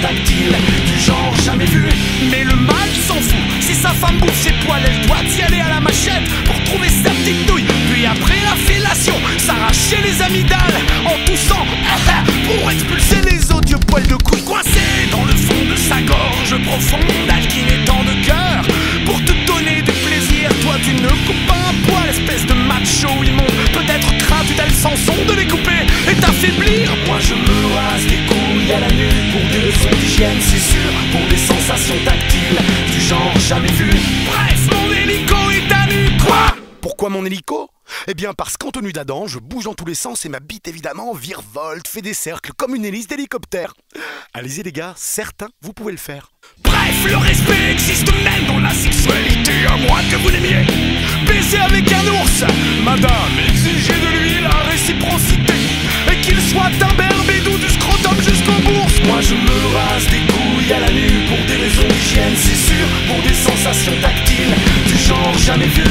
tactile du genre jamais vu. Mais le mal s'en fout, si sa femme bouffe ses poils, elle doit y aller à la machette pour trouver sa petite nouille. Puis après la fellation, s'arracher les amygdales en toussant pour expulser les odieux poils de couille coincés dans le fond de sa gorge profonde, alquiner tant de cœur pour te donner du plaisir. Toi tu ne coupes pas un poil, espèce de macho immonde. Peut-être crains-tu tel Samson de les couper et t'affaiblir. Moi je me rase les couilles à la nuque pour des raisons d'hygiène, c'est sûr, pour des sensations tactiles du genre jamais vu. Bref, mon hélico est à nu. Quoi? Pourquoi mon hélico? Eh bien parce qu'en tenue d'Adam, je bouge dans tous les sens et ma bite évidemment virevolte, fait des cercles comme une hélice d'hélicoptère. Allez-y les gars, certains, vous pouvez le faire. Bref, le respect existe même dans la sexualité, à moins que vous l'aimiez. Baiser avec un ours, madame, exigez de lui la réciprocité, et qu'il soit imberbé ou du scrotum jusqu'aux bourses. Moi je me rase des couilles à la nuque pour des raisons d'hygiène, c'est sûr, pour des sensations tactiles du genre jamais vu.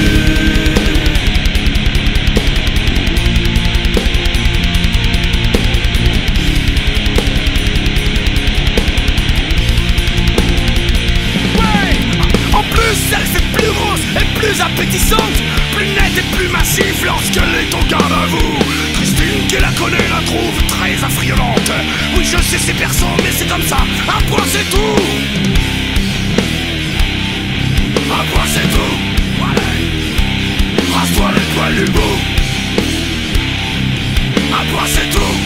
Elle fait plus grosse et plus appétissante, plus nette et plus massive lorsqu'elle est en garde à vous. Christine qui la connaît la trouve très affriolante. Oui je sais c'est perso mais c'est comme ça, un point c'est tout. Un point c'est tout. Voilà. Rase-toi les poils du bout. Un point c'est tout.